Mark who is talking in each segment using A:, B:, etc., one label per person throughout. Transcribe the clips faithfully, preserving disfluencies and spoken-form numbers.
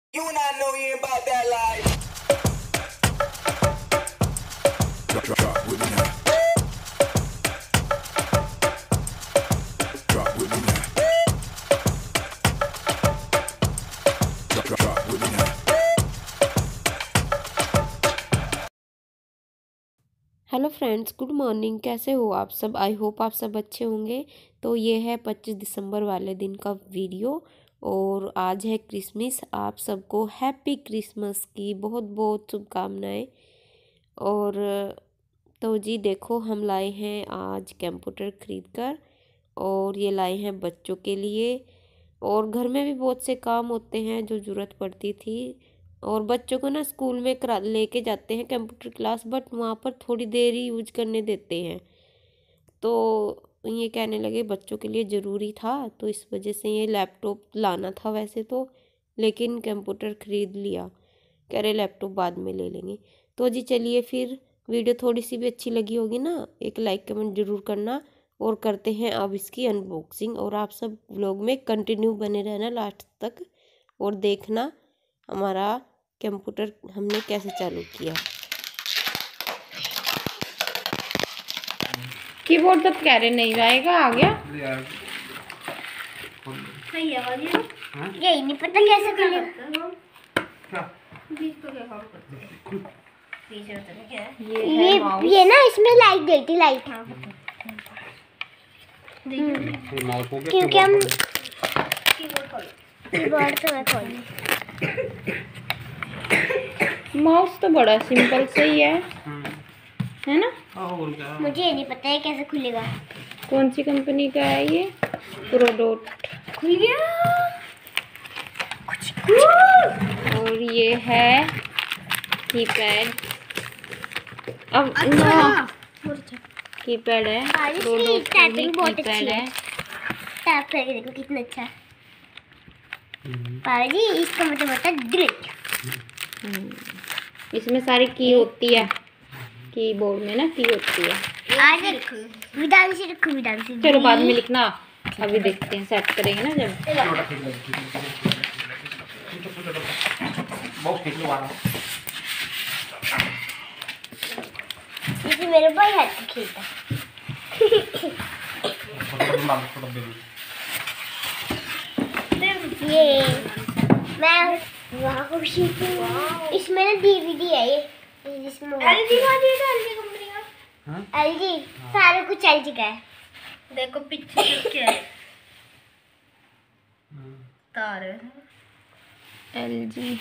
A: You not know you about that life. Drop, drop, drop with me now. Drop with me now. Drop, drop, drop with me now.
B: Hello friends, good morning. कैसे हो आप सब? I hope आप सब अच्छे होंगे। तो ये है पच्चीस दिसंबर वाले दिन का वीडियो और आज है क्रिसमस। आप सबको हैप्पी क्रिसमस की बहुत बहुत शुभकामनाएं। और तो जी देखो, हम लाए हैं आज कंप्यूटर ख़रीद कर और ये लाए हैं बच्चों के लिए। और घर में भी बहुत से काम होते हैं जो ज़रूरत पड़ती थी। और बच्चों को ना स्कूल में करा लेके जाते हैं कंप्यूटर क्लास, बट वहाँ पर थोड़ी देर ही यूज करने देते हैं। तो ये कहने लगे बच्चों के लिए ज़रूरी था, तो इस वजह से ये लैपटॉप लाना था वैसे तो, लेकिन कंप्यूटर ख़रीद लिया। कह रहे लैपटॉप बाद में ले लेंगे। तो जी चलिए, फिर वीडियो थोड़ी सी भी अच्छी लगी होगी ना, एक लाइक कमेंट ज़रूर करना। और करते हैं अब इसकी अनबॉक्सिंग। और आप सब व्लॉग में कंटिन्यू बने रहना लास्ट तक और देखना हमारा कंप्यूटर हमने कैसे चालू किया। कीबोर्ड तो कह रहे नहीं आएगा, आ गया।
C: सही है वाली यही नहीं पता कैसे खुलेगा।
B: ये
C: ये ये ना इसमें लाइट गई थी, लाइट क्योंकि हम कीबोर्ड तो मैं खोल
B: माउस तो बड़ा सिंपल सही है है ना।
C: मुझे ये नहीं पता है कैसे खुलेगा।
B: कौन सी कंपनी का है ये? प्रोडोट।
C: खुल गया।
B: और ये है कीपैड। अब कीपैड है, प्रोडोट
C: टाइपिंग बहुत अच्छी
B: कीपैड
C: है।
B: है।
C: टैप करके देखो कितना अच्छा है। पापा जी इसका मतलब होता है डिलीट।
B: इसमें सारी की होती है, कीबोर्ड में ना की होती है।
C: आज विधान से रखो, विधान से।
B: चलो बाद में लिखना, अभी देखते हैं, सेट करेंगे ना जब।
C: इसे मेरे भाई हाथ से खेलता। ये मैं वहाँ खुशी इसमें ना डीवीडी है ये, जिसमें एलजी वाली है, एलजी कंपनी का। एलजी सारा कुछ एलजी का है। देखो पीछे क्या है, तार है
B: एलजी।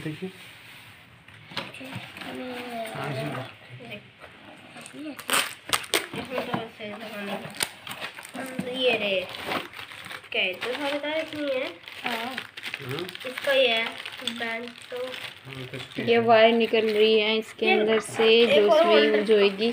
C: ये रे क्या है, तो सारे तार इसमें है। हाँ इसका ये है बैंक। तो
B: ये वायर निकल रही है इसके अंदर से, जो इसमें यूज होएगी।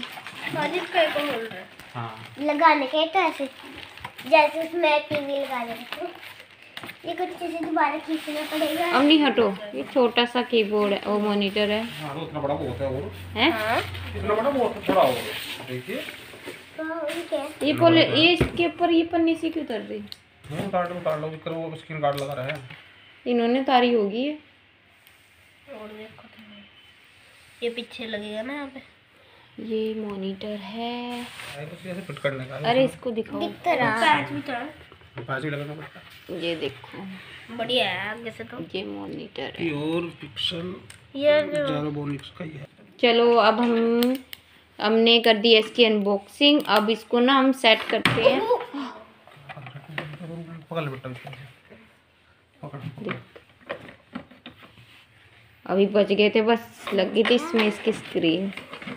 C: लगाने के तो ऐसे जैसे उसमें टीवी लगा देते, ये कुछ चीजें दोबारा खींचना पड़ेगा।
B: अब नहीं हटो, ये छोटा सा कीबोर्ड है, वो मॉनिटर है।
D: हाँ, तो इतना बड़ा बहुत है और
B: हैं?
C: हाँ
D: इतना बड़ा बहुत बड़ा होगा। देखिए
C: तो
B: ये बोले ये इसके ऊपर ये पन्नी से क्यों उतर रही?
D: वो उतार लो उतार लो कर, वो स्क्रीन गार्ड लगा रहा है।
B: इन्होंने तारी होगी ये।
C: और देखो ये पीछे लगेगा ना यहाँ पे।
B: ये मॉनिटर है।
D: कुछ ऐसे फिट करने का।
B: अरे इसको दिखाओ,
C: दिख तो रहा पैच भी तो
D: पास ही लगाना पड़ता है।
B: ये देखो
C: बढ़िया है आगे से। तो
B: ये मॉनिटर है,
D: प्योर पिक्सल
C: ये
D: ज़ेरोनिक्स का ही है।
B: चलो अब हम हमने कर दी इसकी अनबॉक्सिंग। अब इसको ना हम सेट करते हैं।
D: पकड़ ले बेटा इसको, पकड़।
B: अभी बच गए थे, बस लग गई थी इसमें इसकी स्क्रीन।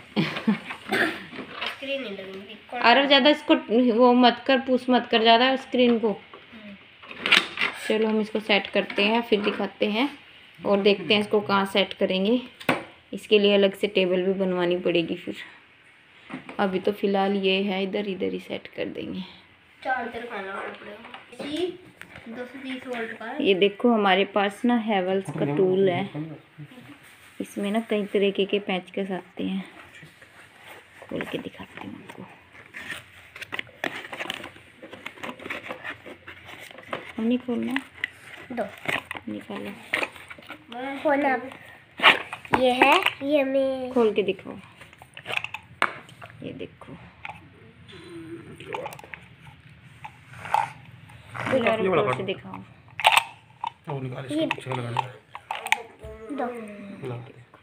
C: स्क्रीन नहीं लगेगी।
B: अरे ज़्यादा इसको वो मत कर, पुश मत कर ज़्यादा स्क्रीन को। चलो हम इसको सेट करते हैं, फिर दिखाते हैं और देखते हैं इसको कहाँ सेट करेंगे। इसके लिए अलग से टेबल भी बनवानी पड़ेगी फिर। अभी तो फ़िलहाल ये है, इधर इधर ही सेट कर देंगे।
C: चार्जर खाना पड़ेगा। इसी दो सौ तीस वोल्ट का है।
B: ये देखो हमारे पास ना हैवेल्स का टूल है, इसमें ना कई तरीके के पैचकस आते हैं। खोल के दिखाती हूँ आपको। हम नहीं खोलना,
C: दो
B: निकालो।
C: खोलना। ये है, ये हमें
B: खोल के दिखाओ। ये देखो
D: ये वाला
B: ऊपर से
D: काटो।
B: दिखाओ।
D: वो निकाल इसके पीछे लगाना है।
C: दो।
D: लगा।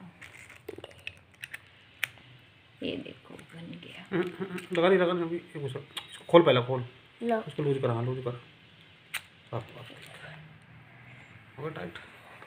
B: ये देखो बन गया।
D: हम्म, हम्म, लगा नहीं लगा नहीं अभी एक उसको इसको खोल पहले खोल
C: लो।
D: उसको लूज कर। हाँ लूज कर। साफ साफ हो गया टाइट।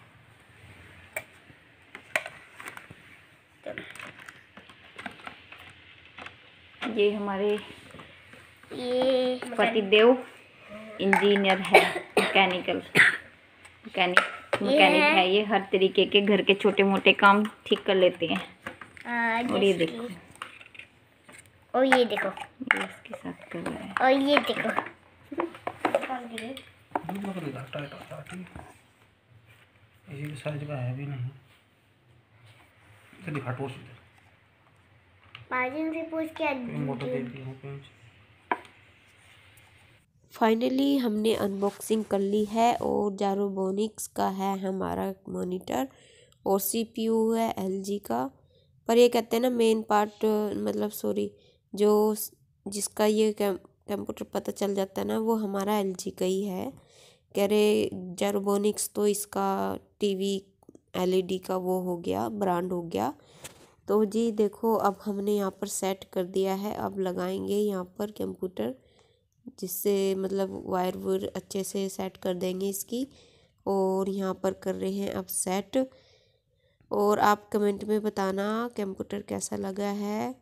B: ये हमारे
C: ये
B: पतिदेव इंजीनियर है, मैकेनिकल मैकेनिक मैकेनिक है। ये हर तरीके के घर के छोटे मोटे काम ठीक कर लेते हैं।
C: आ,
B: और ये
C: जैसे
B: देखो,
C: कि- और ये देखो,
B: ये इसके साथ कर रहा है।
C: और ये देखो।
D: लूज लगा नहीं टाइट होता ठीक। ये साइज का है भी नहीं। इसे दिखा टोर सीधे।
C: मार्जिन से पूछ के
D: मोटर दे दी हूँ पेंच।
B: फाइनली हमने अनबॉक्सिंग कर ली है और जारोबोनिक्स का है हमारा मॉनिटर और सीपीयू है एलजी का। पर ये कहते हैं ना मेन पार्ट, मतलब सॉरी जो जिसका ये कंप्यूटर पता चल जाता है ना, वो हमारा एलजी का ही है। कह रहे जारोबोनिक्स तो इसका टीवी एलईडी का वो हो गया, ब्रांड हो गया। तो जी देखो अब हमने यहाँ पर सेट कर दिया है। अब लगाएंगे यहाँ पर कंप्यूटर, जिससे मतलब वायर वायर अच्छे से सेट कर देंगे इसकी। और यहाँ पर कर रहे हैं अब सेट। और आप कमेंट में बताना कंप्यूटर कैसा लगा है।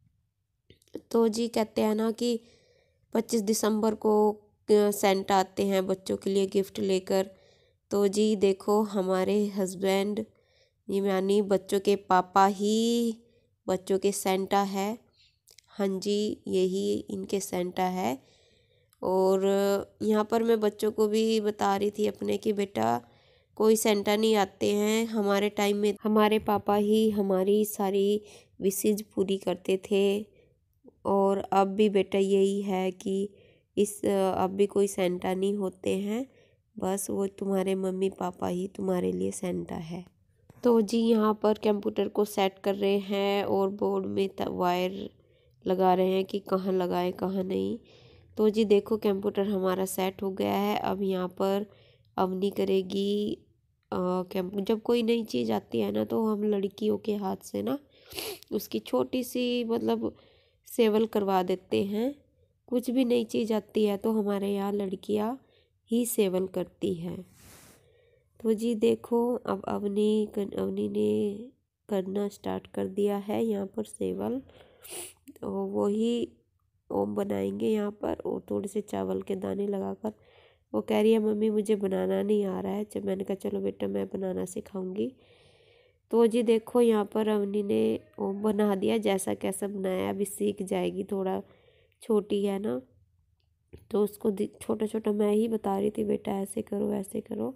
B: तो जी कहते हैं ना कि पच्चीस दिसंबर को सेंटा आते हैं बच्चों के लिए गिफ्ट लेकर। तो जी देखो हमारे हस्बैंड यानी बच्चों के पापा ही बच्चों के सेंटा है। हाँ जी, यही इनके सेंटा है। और यहाँ पर मैं बच्चों को भी बता रही थी अपने कि बेटा कोई सेंटा नहीं आते हैं, हमारे टाइम में हमारे पापा ही हमारी सारी विशेज पूरी करते थे। और अब भी बेटा यही है कि इस अब भी कोई सेंटा नहीं होते हैं, बस वो तुम्हारे मम्मी पापा ही तुम्हारे लिए सेंटा है। तो जी यहाँ पर कंप्यूटर को सेट कर रहे हैं और बोर्ड में वायर लगा रहे हैं कि कहाँ लगाएं कहाँ नहीं। तो जी देखो कंप्यूटर हमारा सेट हो गया है। अब यहाँ पर अवनी करेगी कंप जब कोई नई चीज़ आती है ना तो हम लड़कियों के हाथ से ना उसकी छोटी सी मतलब सेवल करवा देते हैं। कुछ भी नई चीज़ आती है तो हमारे यहाँ लड़कियाँ ही सेवल करती हैं। तो जी देखो अब अवनी अवनी ने करना स्टार्ट कर दिया है यहाँ पर सेवल। तो वही ओम बनाएंगे यहाँ पर और थोड़े से चावल के दाने लगाकर। वो कह रही है मम्मी मुझे बनाना नहीं आ रहा है। जब मैंने कहा चलो बेटा मैं बनाना सिखाऊंगी। तो जी देखो यहाँ पर अवनी ने ओम बना दिया, जैसा कैसा बनाया अभी सीख जाएगी, थोड़ा छोटी है ना तो उसको छोटा छोटा मैं ही बता रही थी बेटा ऐसे करो ऐसे करो।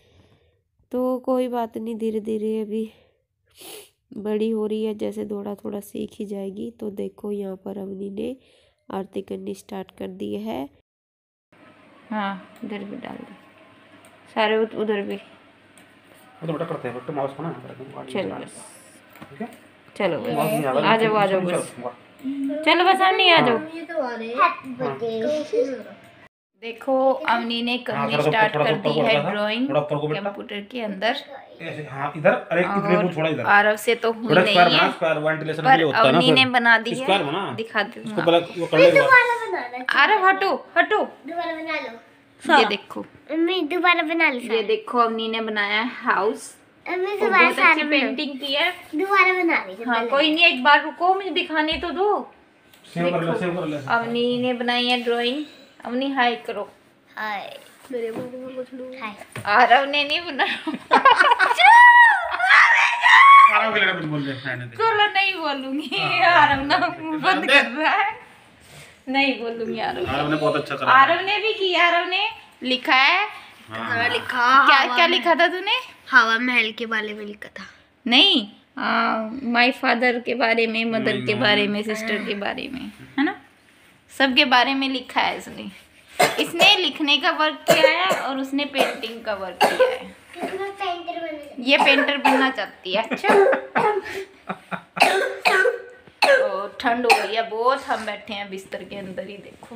B: तो कोई बात नहीं, धीरे धीरे अभी बड़ी हो रही है, जैसे थोड़ा थोड़ा सीख ही जाएगी। तो देखो यहाँ पर अवनी ने आरती करनी स्टार्ट कर दी है। हाँ इधर भी डाल दे सारे, उधर भी।
D: वो तो बेटा करते हैं बेटा माउस को ना
B: चलो बस,
D: ठीक है।
B: चलो बस
D: माउस नहीं
B: आ जाओ आ जाओ बस, चलो बस नहीं आ जाओ।
C: Happy birthday.
B: देखो अवनी ने करनी स्टार्ट कर दी है ड्राइंग कंप्यूटर के अंदर।
D: ऐसे हाँ इधर, अरे इतने दूर थोड़ा इधर।
B: आरव से तो हुई
D: थोड़ा
B: नहीं
D: स्क्वायर बना,
B: है
D: स्क्वायर वेंटिलेशन के
B: पर
D: लिए होता है ना।
B: अवनी ने बना दी है,
D: स्क्वायर बना,
B: दिखा दे
D: इसको पहले वो कर ले।
C: दोबारा बनाना।
B: आरव हटो हटो,
C: दोबारा बना लो।
B: ये देखो
C: मम्मी दोबारा बना लो।
B: ये देखो अवनी ने बनाया है हाउस,
C: मम्मी
B: और
C: दोबारा
B: बहुत अच्छी
C: सारा
B: पेंटिंग की है।
C: दोबारा बना ली।
B: हाँ कोई नहीं, एक बार रुको मुझे दिखाने तो दो।
D: सेव कर ले, सेव कर ले।
B: अवनी ने बनाई है ड्राइंग। अवनी हाय करो।
C: हाय मेरे मुंह में कुछ लो। हाय
B: आरव ने नहीं बनाया।
D: आराम के लिए कुछ बोल दे, रहने दे।
B: चलो नहीं बोलूंगी, आरव ना बंद कर रहा है, नहीं बोलूंगी आरव।
D: आरव ने बहुत अच्छा करा।
B: आरव ने भी किया, आरव ने लिखा है।
C: हाँ लिखा।
B: क्या क्या लिखा था तूने?
C: हवा महल के बारे में लिखा था।
B: नहीं, माय फादर के बारे में, मदर के बारे में, सिस्टर के बारे में, है ना, सबके बारे में लिखा है इसने। इसने लिखने का वर्क किया है और उसने पेंटिंग का वर्क किया है।
C: मैं पेंटर बनने
E: ये पेंटर बनना चाहती है। अच्छा तो ठंड हो रही है बहुत, हम बैठे हैं बिस्तर के अंदर ही। देखो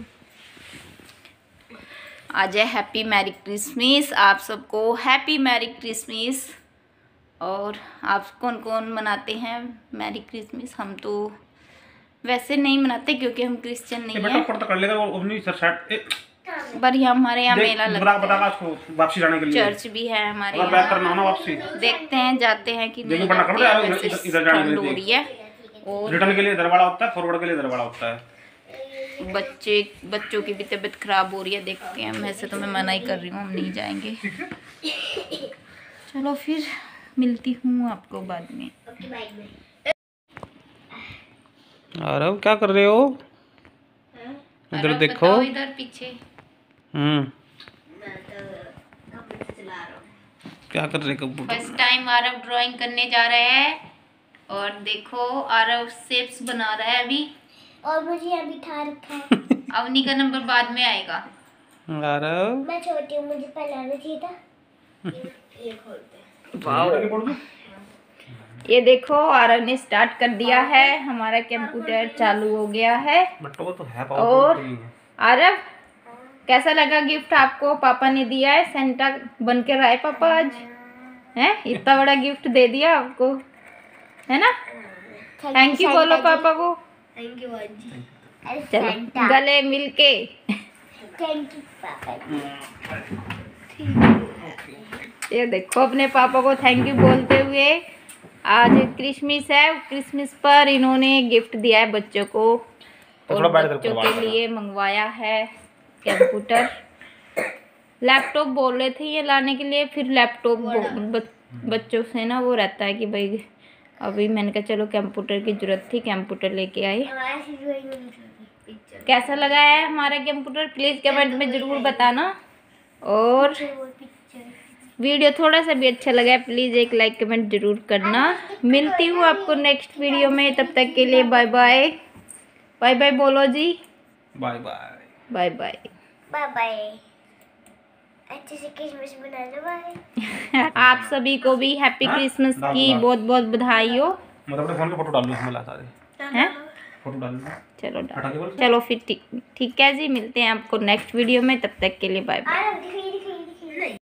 E: आज है हैप्पी मैरी क्रिसमस, आप सबको हैप्पी मैरी क्रिसमस। और आप कौन कौन मनाते हैं मैरी क्रिसमस? हम तो वैसे नहीं मनाते क्योंकि हम क्रिश्चियन नहीं हैं।
D: कर लेगा वो अपनी सर
E: पर यहाँ हमारे यहाँ मेला लगता है,
D: वापसी जाने के लिए
E: चर्च भी है हमारे
D: बैक
E: यहाँ।
D: करना होना वापसी,
E: देखते हैं जाते हैं कि नहीं
D: पढ़ना
E: जाते
D: पड़ता है,
E: हैं,
D: इधर-
E: वैसे
D: इधर जाने
E: ठंड
D: के
E: हो
D: लिए।
E: रही है और
D: रिटर्न के लिए दरवाजा होता है, फॉरवर्ड के लिए दरवाजा होता है।
E: बच्चे बच्चों की भी तबीयत खराब हो रही है, देखते हैं। वैसे तो मैं मना ही कर रही हूँ, हम नहीं जाएंगे। चलो फिर मिलती हूँ आपको बाद में।
D: अरे क्या कर रहे हो? इधर
E: अरे
D: देखो,
E: बताओ, इधर पीछे
D: हम्म क्या कर रहे computer?
E: First time Aarav drawing करने जा रहे हैं और देखो आरव शेप्स बना रहा है अभी।
C: और मुझे यहाँ बिठा रखा है।
E: अवनी का नंबर बाद में आएगा।
D: अरे
C: मैं छोटी हूँ, मुझे पहले आना चाहिए था। ये खोलते हैं।
E: वाओ, ये देखो आरव ने स्टार्ट कर दिया है, हमारा कंप्यूटर चालू हो गया है।
D: बट्टो तो है
E: और आरव कैसा लगा गिफ्ट आपको? पापा ने दिया है, सेंटा बन के रहा है पापा आज, हैं? इतना बड़ा गिफ्ट दे दिया आपको, है ना? थैंक यू बोलो पापा को।
C: थैंक यू जी।
E: चलो गले मिलके
C: थैंक यू पापा जी।
E: ये देखो अपने पापा को थैंक यू बोलते हुए। आज क्रिसमस है, क्रिसमस पर इन्होंने गिफ्ट दिया है बच्चों को और बच्चों के लिए मंगवाया है कंप्यूटर। लैपटॉप बोल रहे थे ये लाने के लिए, फिर लैपटॉप बच्चों से ना वो रहता है कि भाई अभी मैंने कहा चलो कंप्यूटर की जरूरत थी, कंप्यूटर लेके आए। कैसा लगा है हमारा कंप्यूटर प्लीज़ कमेंट में ज़रूर बताना। और वीडियो थोड़ा सा भी अच्छा लगा है प्लीज़ एक लाइक कमेंट ज़रूर करना। मिलती हूँ आपको नेक्स्ट वीडियो में, तब तक के लिए बाय बाय। बाय बाय बोलो जी।
D: Bye bye
E: bye bye
C: bye bye. अच्छे से क्रिसमस मना लो। बाय।
E: आप सभी को भी हैप्पी क्रिसमस की बहुत बहुत बधाई हो।
D: मतलब अपने फोन पे फोटो डाल लो, हमें ला सारे
E: हैं?
D: फोटो डाल लो।
E: चलो डाल, चलो फिर ठीक ठीक है जी, मिलते हैं आपको नेक्स्ट वीडियो में, तब तक के लिए बाय बाय।